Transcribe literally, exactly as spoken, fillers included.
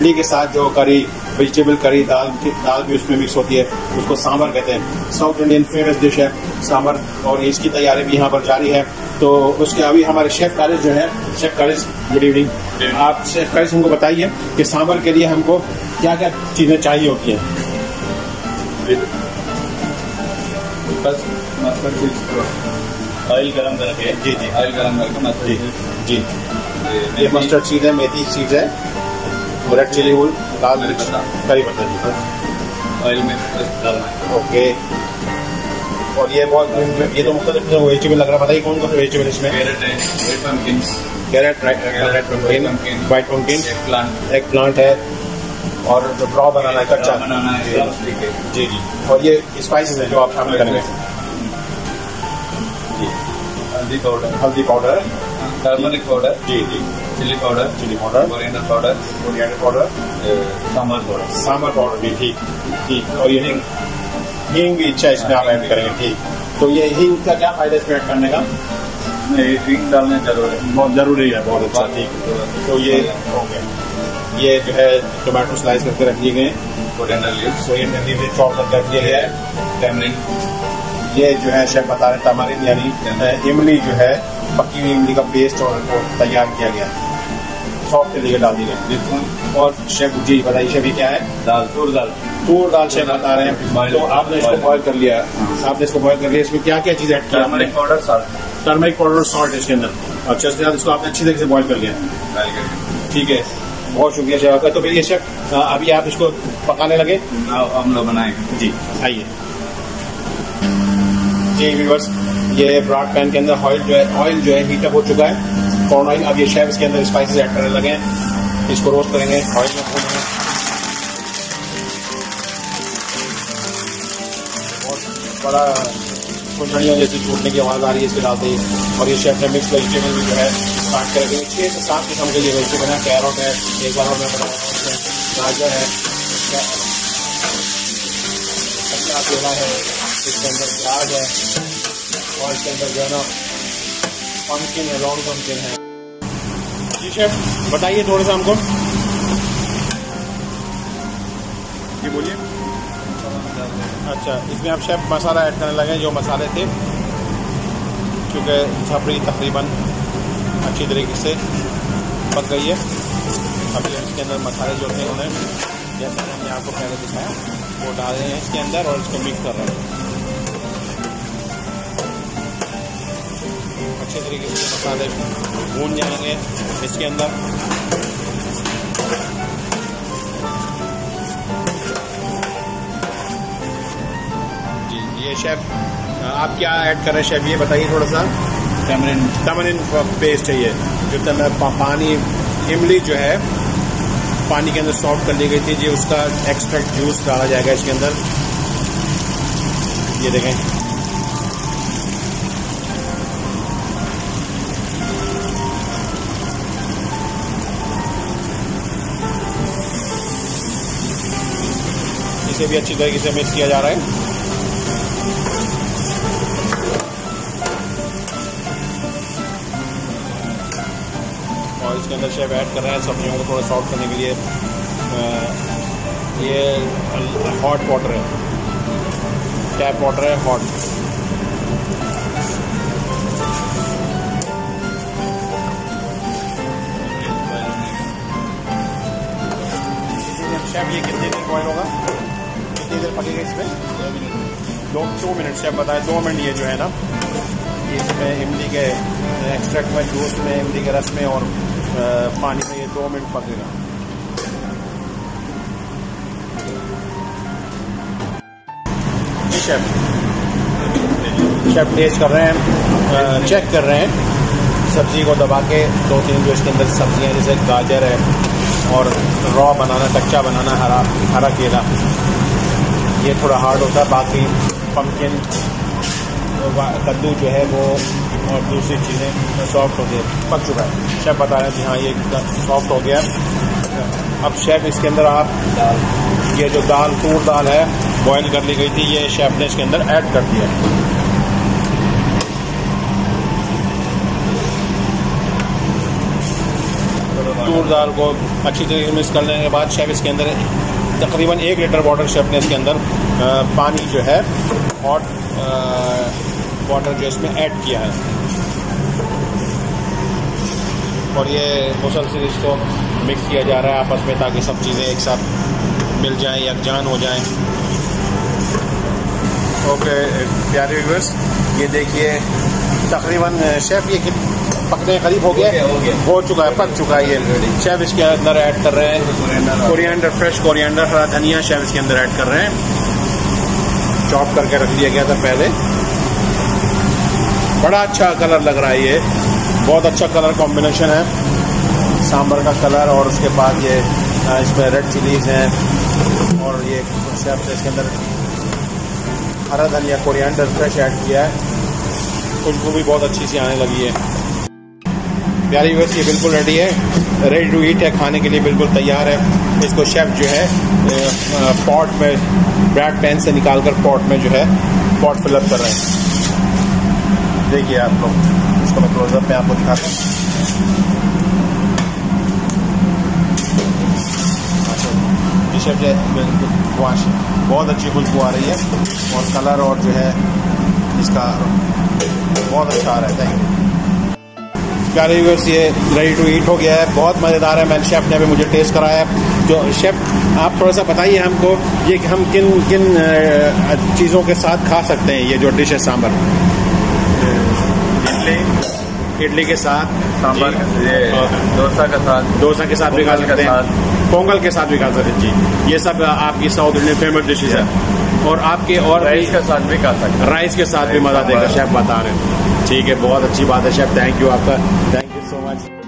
इडली के साथ जो करी, वेजिटेबल करी, दाल दाल भी उसमें मिक्स होती है, उसको सांभर कहते हैं। साउथ इंडियन फेमस डिश है सांभर, और इसकी तैयारी भी यहाँ पर जारी है। तो उसके अभी हमारे शेफ कारिस जो है, शेफ कारिस गुड इवनिंग। आप शेफ कारिस हमको बताइए कि सांभर के लिए हमको क्या क्या चीज़ें चाहिए होती हैं। ऑयल गरम करके, जी जी ऑयल गरम करके मस्टर्ड जी जी ये मस्टर्ड सीड है, मेथी सीड्स है, रेड चिली फूल, लाल मिर्च, करी पत्ता जी, ऑयल में डालना है। ओके। और ये बहुत ये तो मुख्तलिफ वेजिटेबल लग रहा है, बताइए कौन कौन से वेजिटेबल इसमें? कैरेट है, red pumpkin, carrot, red pumpkin, white pumpkin, egg plant, egg plant है, और जो रॉ बनाना है, कच्चा बनाना है, ठीक है जी जी। और ये स्पाइसेस है जो आप शामिल करेंगे जी। हल्दी पाउडर, हल्दी पाउडर, टर्मरिक पाउडर, जी जी, chili powder, chili powder, coriander powder, coriander powder, sambar powder, sambar powder भी, ठीक ठीक। और ये हींग, हींग भी इच्छा इसमें आप ऐड करेंगे, ठीक। तो ये हींग का क्या फायदा इसमें ऐड करने का? हींग डालना जरूर है, बहुत जरूरी है, बहुत अच्छा, ठीक। तो ये हो गया। ये जो है टोमेटो स्लाइस करके रख लिए गए, coriander leaves, coriander leaves chop करके रख लिया गया है, टैमरिंड, ये जो है शेफ बता रहे तमारिन यानी इमली जो है, पकी हुई इमली का पेस्ट और वो तैयार किया गया, सॉफ्ट के लिए डाल दी गई। और शेफ जी बताइए शेफ ये क्या है? दाल, तूर दाल, तूर दाल शेफ बता रहे हैं। तो आपने इसको बॉयल कर लिया, आपने इसको बॉयल कर लिया, इसमें क्या क्या चीज़ ऐड की? Turmeric powder, salt, turmeric powder और सॉल्ट इसके अंदर, अच्छा इसके बाद इसको आपने अच्छी तरीके से बॉयल कर लिया, डाल करके, ठीक है। बहुत शुक्रिया शेफ आपका। तो फिर ये शेफ अभी आप इसको पकाने लगे? हम लोग बनाएंगे जी, आइए जी व्यूअर्स। ये ब्रॉड पैन के अंदर ऑयल जो है ऑयल जो है हीटअप हो चुका है, कॉर्न ऑयल। अब ये शेफ इसके अंदर स्पाइसेस ऐड करने लगे हैं, इसको रोस्ट करेंगे, ऑयल में भूनेंगे। बहुत बड़ा फुलझड़ियों जैसी छूटने की आवाज़ आ रही है इसके डालते ही। और ये शेफ ने मिक्स वेजिटेबल भी जो है काट कर रखेंगे, छः से सात किस्म के लिए वेजिटेबल है। कैरोट है, एक बार और मैं बताया, गाजर है, कच्चा केला है, इसके अंदर प्याज है, और इसके अंदर जो है ना पम्पकिन है, लॉन्ग पम्पकिन है। जी शेफ बताइए थोड़ा सा हमको, ये बोलिए। अच्छा, इसमें आप शेफ मसाला ऐड करने लगे, जो मसाले थे, क्योंकि छपरी तकरीबन अच्छी तरीके से पक गई है। अभी इसके अंदर मसाले जो थे उन्हें जैसे हमने आपको पहले दिखाया वो डाल रहे हैं इसके अंदर और इसको मिक्स कर रहे हैं अच्छे तरीके से। मसाले भून जाएंगे इसके अंदर। जी ये शेफ आप क्या ऐड कर रहे हैं शेफ, ये बताइए थोड़ा सा। टैमरिन टैमरिन पेस्ट है ये, जो तम पानी इमली जो है पानी के अंदर सॉफ्ट कर ली गई थी जी, उसका एक्सट्रैक्ट जूस डाला जाएगा इसके अंदर। ये देखें, इसे भी अच्छी तरीके से मिक्स किया जा रहा है। और इसके अंदर शेफ ऐड कर रहे हैं सब्जियों को थोड़ा सॉफ्ट करने के लिए। ये हॉट वाटर है, टैप वाटर है हॉट। शेफ ये कितनी देर बॉयल होगा, कितनी देर पकेगा इसमें? दो दो मिनट शेफ बताए, दो मिनट। ये जो है ना इसमें इमली के एक्सट्रैक्ट में, जूस में, इमली के रस में और पानी में ये दो मिनट पकेगा। जी शेफ शेफ टेस्ट कर रहे हैं, चेक कर रहे हैं सब्जी को दबा के। दो तीन जो इसके अंदर सब्जियां जैसे गाजर है और रॉ बनाना, कच्चा बनाना, हरा हरा केला, ये थोड़ा हार्ड होता है। बाकी पम्पकिन, कद्दू जो है वो और दूसरी चीज़ें सॉफ्ट हो गई, पक चुका है। शेफ बता रहे हैं कि हाँ ये सॉफ्ट हो गया। अब शेफ इसके अंदर आप ये जो दाल, तूर दाल है बॉयल कर ली गई थी, ये शेफ ने इसके अंदर ऐड कर दिया। तूर दाल को अच्छी तरीके से मिक्स कर लेने के बाद शेफ इसके अंदर तकरीबन एक लीटर वाटर शेफ ने इसके अंदर पानी जो है हॉट वाटर जो इसमें ऐड किया है और ये मुसलसल इसको मिक्स किया जा रहा है आपस में ताकि सब चीज़ें एक साथ मिल जाएं, यकजान हो जाएं। ओके प्यारे व्यूअर्स, ये देखिए तकरीबन शेफ ये पकने करीब हो गया हो गया हो चुका है, पक चुका है ये। शेफ इसके अंदर ऐड कर रहे हैं कोरिएंडर, फ्रेश कोरिएंडर, हरा धनिया शेफ इसके अंदर ऐड कर रहे हैं। चॉप करके रख दिया गया था पहले। बड़ा अच्छा कलर लग रहा है, ये बहुत अच्छा कलर कॉम्बिनेशन है सांभर का कलर और उसके बाद ये इसमें रेड चिलीज हैं और ये शेफ ने इसके अंदर हरा धनिया कोरिएंडर फ्रेश ऐड किया है। खुशबू भी बहुत अच्छी सी आने लगी है। प्यारी व्यूअर्स, ये बिल्कुल रेडी है, रेडी टू ईट है, खाने के लिए बिल्कुल तैयार है। इसको शेफ जो है पॉट में ब्रैड पैन से निकाल कर पॉट में जो है पॉट फिलअप कर रहे हैं। देखिए आप लोग, इसको मैं क्लोजअप पे आपको दिखाता हूँ। शेफ जो वाश बहुत अच्छी खुशबू आ रही है और कलर और जो है इसका बहुत अच्छा आ रहा है। थैंक यू प्यारे व्यूअर्स, ये रेडी टू ईट हो गया है, बहुत मज़ेदार है। मैंने शेफ ने अभी मुझे टेस्ट कराया है। जो शेफ आप थोड़ा सा बताइए हमको ये कि हम किन किन चीज़ों के साथ खा सकते हैं ये जो डिश है सांभर? इडली इडली के साथ सांभर, ये डोसा के साथ, डोसा के साथ भी खा सकते हैं, पोंगल के साथ भी खा सकते हैं जी। ये सब आपकी साउथ इंडियन फेमस डिशेज है और आपके और राइस के साथ भी खा सकते हैं। राइस के साथ भी मजा देगा शेफ बता रहे हैं। ठीक है, बहुत अच्छी बात है शेफ, थैंक यू आपका, थैंक यू सो मच।